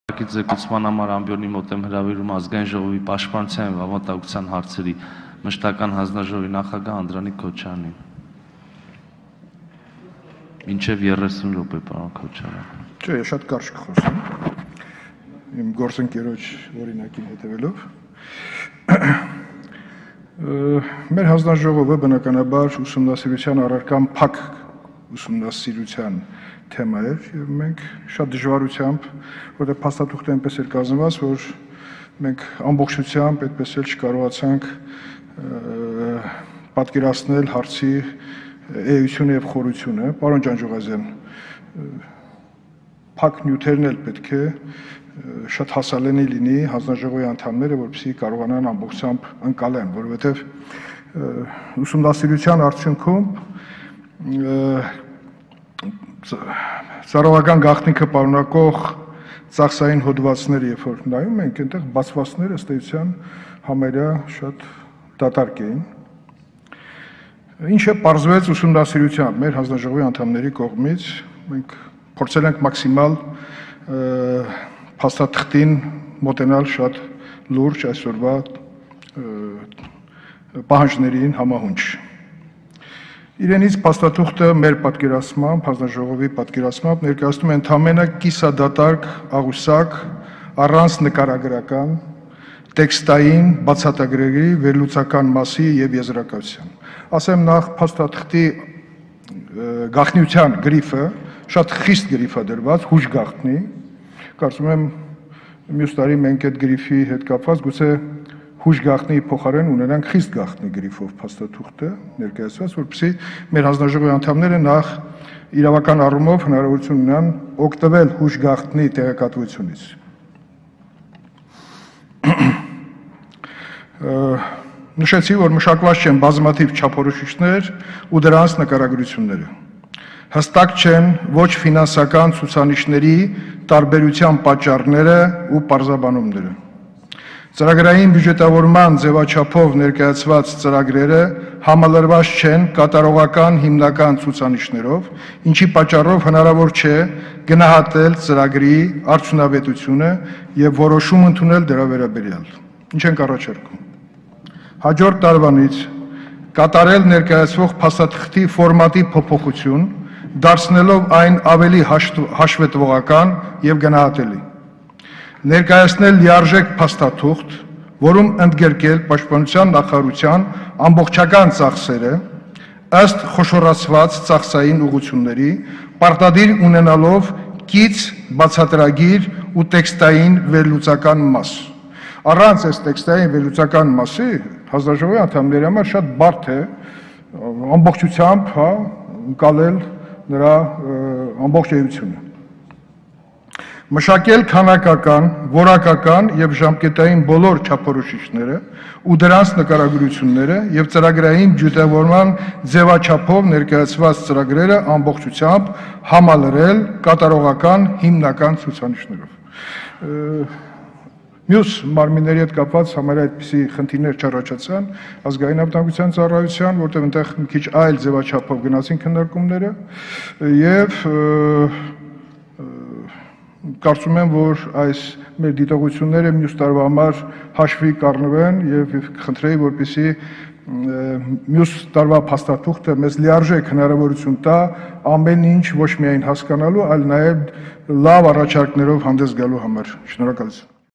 Ձգեցման համար ամբիոնի մոտ եմ հրավիրում ազգային ժողովի պաշտպանության և անվտանգության հարցերի մշտական հանձնաժողովի նախագահ Անդրանիկ Քոչարյանին։ Մինչև 30 րոպե, պարոն Քոչարյան։ Չէ, ես շատ կարճ կխոսեմ։ Իմ գործընկերոջ օրինակին հետևելով։ Մեր հանձնաժողովը բնականաբար ուսումնասիրության առարկան փակ ուսումնասիրության թեմա էր եւ մենք շատ դժվարությամբ, որտեղ փաստաթուղթը այնպես էր կազմված, որ մենք ամբողջությամբ այդպես էլ չկարողացանք պատկերացնել հարցի էությունը եւ խորությունը։ Պարոն Ջանջուղազյան, փակ նյութերն էլ պետք է շատ հասանելի լինի հանձնաժողովի անդամները, որպեսզի կարողանան ամբողջությամբ ընկալեն, որովհետեւ ուսումնասիրության արդյունքում ծառայական գաղտնիքը պարունակող ծախսային հոդվածները, երբ որ նայում ենք, այնտեղ բացվածքները ըստ էության համարյա շատ դատարկ էին։ Ինչը պարզվեց ուսումնասիրությամբ մեր հանձնաժողովի անդամների կողմից, մենք փորձել ենք մաքսիմալ փաստաթղթին մոտենալ շատ լուրջ այսօրվա պահանջներին համահունչ։ Իրենից փաստաթուղթը մեր պատկերացմամբ, հանձնաժողովի պատկերացմամբ ներկայացնում է ընդամենը կիսադատարկ աղյուսակ առանց նկարագրական, տեքստային բացատրագրերի վերլուծական մասի եւ եզրակացության։ Ասեմ նախ փաստաթղթի գաղտնիության գրիֆը շատ խիստ գրիֆ է դրված, հուշ գաղտնի։ Կարծում եմ մյուս տարի մենք այդ գրիֆի հետ կապված գուցե հուշ գաղտնի փոխարեն ունենանք խիստ գաղտնի գրիֆով փաստաթուղթը ներկայացված, որպեսզի մեր հանձնաժողովի անդամները նախ իրավական առումով հնարավորություն ունենան օգտվել հուշ գաղտնի տեղեկատվությունից։ Նշեցի, որ մշակված չեն բազմաթիվ չափորոշիչներ ու դրանց նկարագրությունները։ Հստակ չեն ոչ ֆինանսական ցուցանիշների տարբերության պատճառները ու պարզաբանումները։ Ծրագրային բյուջետավորման ձևաչափով ներկայացված ծրագրերը համալրված չեն կատարողական հիմնական ցուցանիշներով, ինչի պատճառով հնարավոր չէ գնահատել ծրագրի արդյունավետությունը եւ որոշում ընդունել դրա վերաբերյալ։ Ինչ ենք առաջարկում։ Հաջորդ տարվանից կատարել ներկայացվող փաստաթղթի ֆորմատի փոփոխություն, դարձնելով այն ավելի հաշվետվողական եւ գնահատելի։ Ներկայացնել լիարժեք փաստաթուղթ, որում ընդգրկել պաշտպանության նախարարության ամբողջական ծախսերը ըստ խոշորացված ծախսային ուղղությունների, պարտադիր ունենալով կից բացատրագիր ու տեքստային վերլուծական մաս։ Առանց այս տեքստային վերլուծական մասի հանձնաժողովի անդամների համար շատ բարդ է ամբողջությամբ ընկալել նրա ամբողջ էությունը։ Մշակել քանակական, որակական եւ ժամկետային բոլոր չափորոշիչները ու դրանց նկարագրությունները եւ ծրագրային բյուջետավորման ձևաչափով ներկայացված ծրագրերը ամբողջությամբ համալրել կատարողական հիմնական ցուցանիշներով։ Մյուս մարմինների հետ կապված համարյա այդպիսի խնդիրներ չառաջացան ազգային անվտանգության ծառայության, որտեղ այնտեղ մի քիչ այլ ձևաչափով գնացին քննարկումները եւ կարծում եմ, որ այս մեր դիտողությունները մյուս տարվա համար հաշվի կառնվեն եւ խնդրեի, որպեսզի մյուս տարվա փաստաթուղթը մեզ լիարժեք հնարավորություն տա ամեն ինչ ոչ միայն հասկանալու, այլ նաեւ լավ առաջարկներով հանդես գալու համար։ Շնորհակալություն։